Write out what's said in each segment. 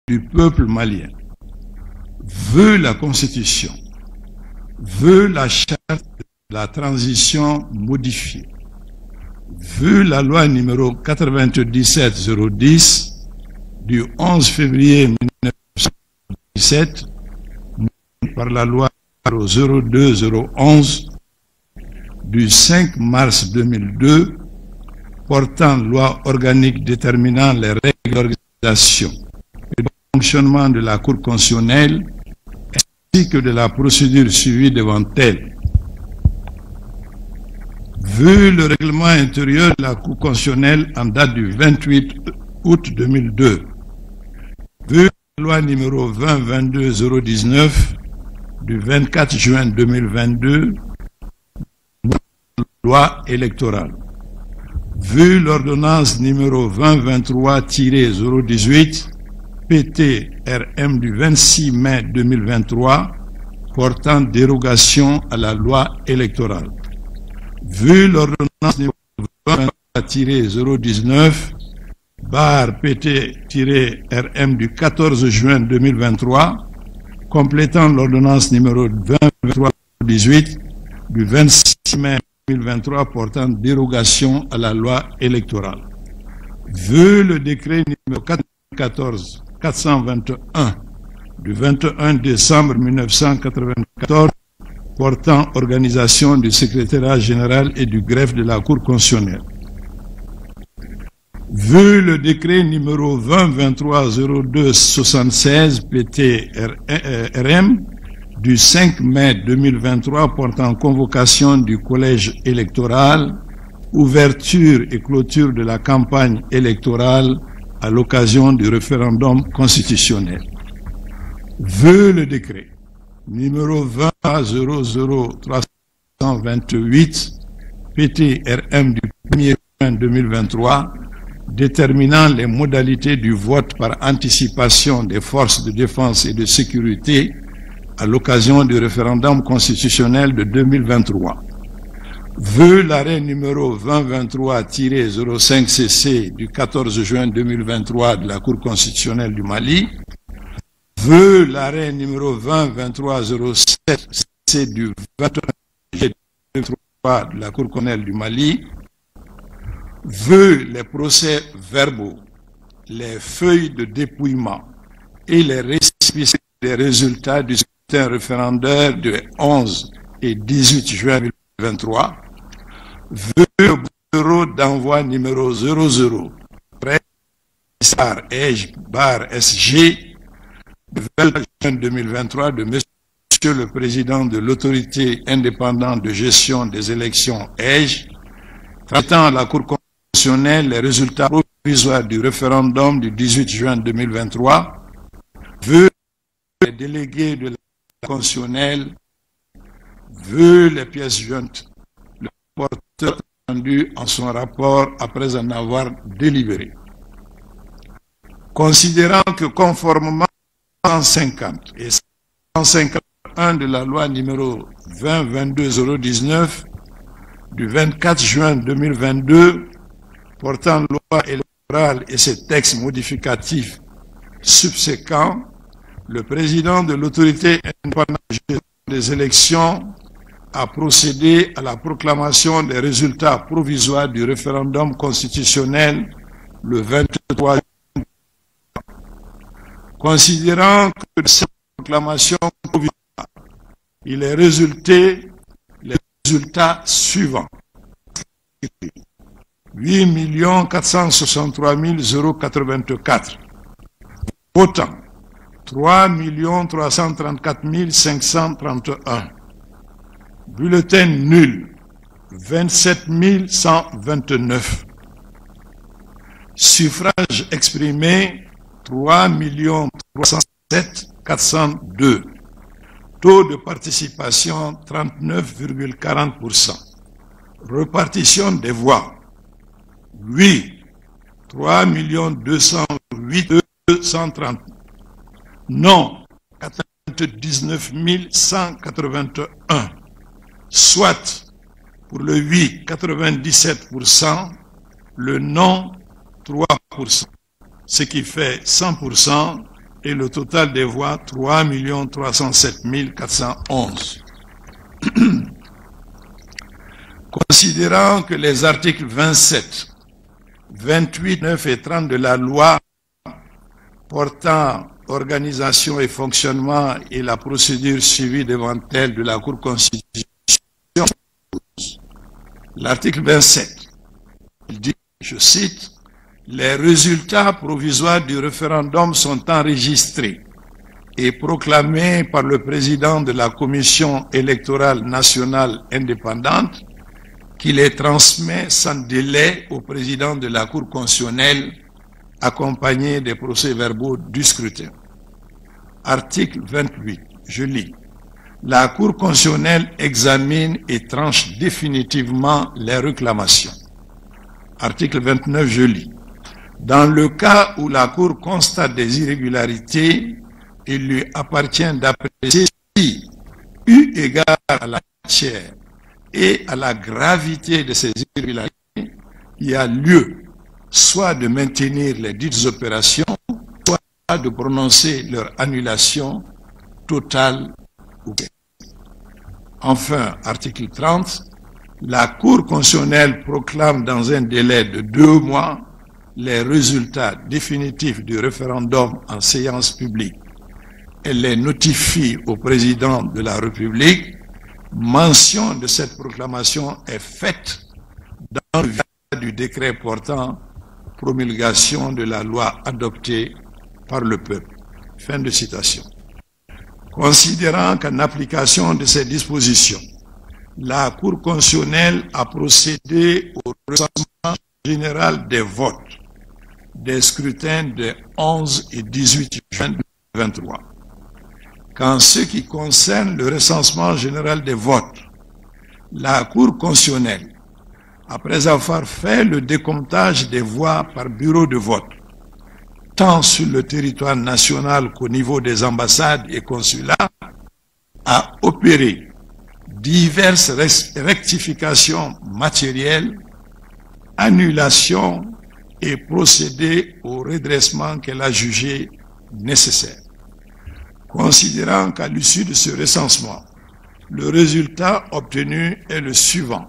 du peuple malien, veut la Constitution, veut la charte de la transition modifiée, veut la loi numéro 97-010 du 11 février 1917 par la loi 02-011 du 5 mars 2002 portant loi organique déterminant les règles d'organisation et de fonctionnement de la Cour constitutionnelle ainsi que de la procédure suivie devant elle. Vu le règlement intérieur de la Cour constitutionnelle en date du 28 août 2002, vu la loi numéro 20-22-019 du 24 juin 2022, loi électorale, vu l'ordonnance numéro 2023-018 PT-RM du 26 mai 2023 portant dérogation à la loi électorale, vu l'ordonnance numéro 2023-019 PT-RM du 14 juin 2023 complétant l'ordonnance numéro 2023-18 du 26 mai 2023 portant dérogation à la loi électorale, vu le décret numéro 421 du 21 décembre 1994 portant organisation du secrétariat général et du greffe de la Cour constitutionnelle, vu le décret numéro 2023-02-76 PT-RM du 5 mai 2023 portant convocation du collège électoral, ouverture et clôture de la campagne électorale à l'occasion du référendum constitutionnel, vu le décret numéro 20-00328 PT-RM du 1er juin 2023 déterminant les modalités du vote par anticipation des forces de défense et de sécurité à l'occasion du référendum constitutionnel de 2023. Veut l'arrêt numéro 2023-05 CC du 14 juin 2023 de la Cour constitutionnelle du Mali. Veut l'arrêt numéro 2023-07 CC du 21 juillet 2023 de la Cour constitutionnelle du Mali. Veut les procès verbaux, les feuilles de dépouillement et les récépissés des résultats du scrutin référendaire de 11 et 18 juin 2023, veut le bureau d'envoi numéro 00 SG de 20 juin 2023 de Monsieur le Président de l'Autorité indépendante de gestion des élections EJ, traitant à la Cour constitutionnelle les résultats provisoires du référendum du 18 juin 2023, veut les délégués de la Cour constitutionnelle, veut les pièces jointes, le rapporteur rendu en son rapport après en avoir délibéré. Considérant que conformément à 150 et 151 de la loi numéro 20-22-019 du 24 juin 2022 portant loi électorale et ses textes modificatifs subséquents, le président de l'autorité indépendante des élections a procédé à la proclamation des résultats provisoires du référendum constitutionnel le 23 juin. Considérant que de cette proclamation provisoire, il est résulté les résultats suivants. 8 463 084 votants, 3 334 531 bulletins nuls, 27 129 suffrages exprimés, 3 307 402 taux de participation 39,40%. Répartition des voix. Oui, 3 208 230. Non, 99 181. Soit, pour le oui, 97%, le non, 3%. Ce qui fait 100% et le total des voix 3 307 411. Considérant que les articles 27, 28, 9 et 30 de la loi portant organisation et fonctionnement et la procédure suivie devant elle de la Cour constitutionnelle, l'article 27, il dit, je cite, « Les résultats provisoires du référendum sont enregistrés et proclamés par le président de la Commission électorale nationale indépendante qui les transmet sans délai au président de la Cour constitutionnelle accompagné des procès-verbaux du scrutin. » Article 28, je lis. La Cour constitutionnelle examine et tranche définitivement les réclamations. Article 29, je lis. Dans le cas où la Cour constate des irrégularités, il lui appartient d'apprécier si, eu égard à la matière et à la gravité de ces irrégularités, il y a lieu soit de maintenir les dites opérations, soit de prononcer leur annulation totale ou quelle. Enfin, article 30, la Cour constitutionnelle proclame dans un délai de 2 mois les résultats définitifs du référendum en séance publique. Elle les notifie au président de la République. Mention de cette proclamation est faite dans le cadre du décret portant promulgation de la loi adoptée par le peuple. Fin de citation. Considérant qu'en application de ces dispositions, la Cour constitutionnelle a procédé au recensement général des votes des scrutins de 11 et 18 juin 2023. Qu'en ce qui concerne le recensement général des votes, la Cour constitutionnelle, après avoir fait le décomptage des voix par bureau de vote, tant sur le territoire national qu'au niveau des ambassades et consulats, a opéré diverses rectifications matérielles, annulations et procédé au redressement qu'elle a jugé nécessaire. Considérant qu'à l'issue de ce recensement, le résultat obtenu est le suivant.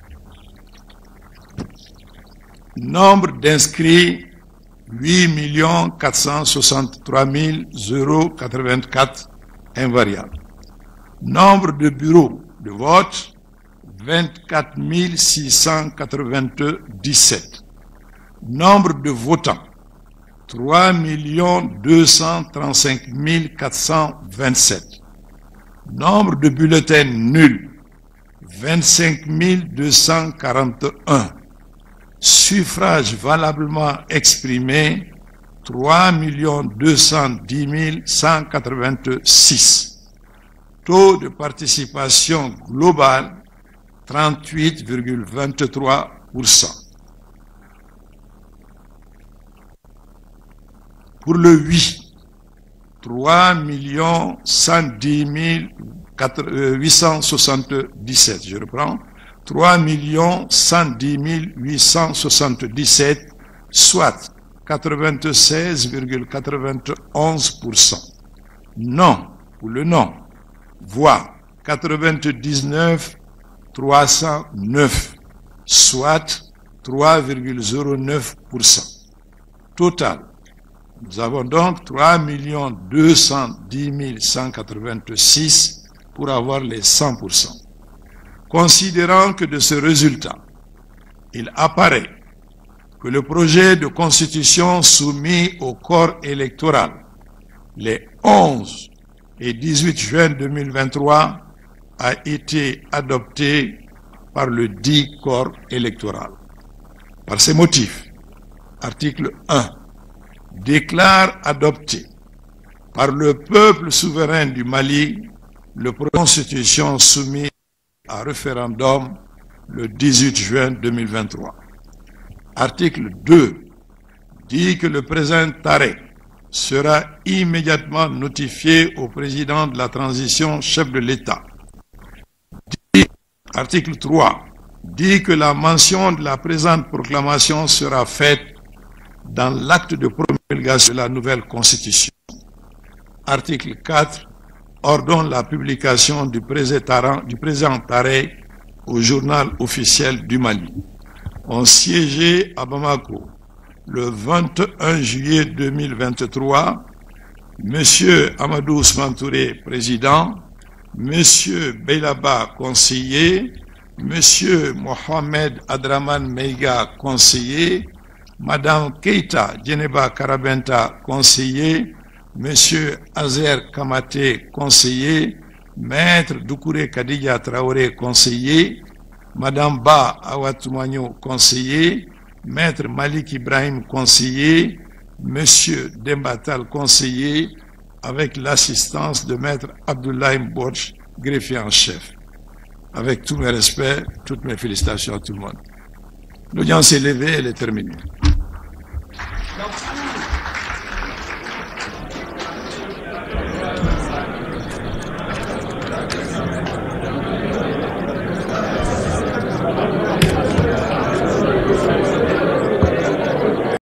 Nombre d'inscrits 8 463 084 invariables. Nombre de bureaux de vote 24 697. Nombre de votants 3 235 427. Nombre de bulletins nuls 25 241. Suffrages valablement exprimés 3 210 186. Taux de participation globale 38,23%. Pour le oui, 3 110 877. Je reprends. 3 110 877, soit 96,91%. Non, pour le non, voix 99 309, soit 3,09%. Total, nous avons donc 3 210 186 pour avoir les 100%. Considérant que de ce résultat, il apparaît que le projet de constitution soumis au corps électoral les 11 et 18 juin 2023 a été adopté par le dit corps électoral. Par ces motifs, article 1 déclare adopté par le peuple souverain du Mali le projet de constitution soumis à référendum le 18 juin 2023. Article 2 dit que le présent arrêt sera immédiatement notifié au président de la transition, chef de l'État. Article 3 dit que la mention de la présente proclamation sera faite dans l'acte de promulgation de la nouvelle constitution. article 4, ordonne la publication du présent arrêt au journal officiel du Mali. Ont siégé à Bamako le 21 juillet 2023 M. Amadou Ousmane Touré, président, M. Beylaba, conseiller, M. Mohamed Adraman Meiga, conseiller, Madame Keita Djeneba Karabenta, conseiller, M. Azer Kamate, conseiller, Maître Doukouré Kadija Traoré, conseiller, Madame Ba Awatoumagno, conseiller, Maître Malik Ibrahim, conseiller, Monsieur Dembatal, conseiller, avec l'assistance de Maître Abdoulaye Mbodj, greffier en chef. Avec tous mes respects, toutes mes félicitations à tout le monde. L'audience est levée, elle est terminée.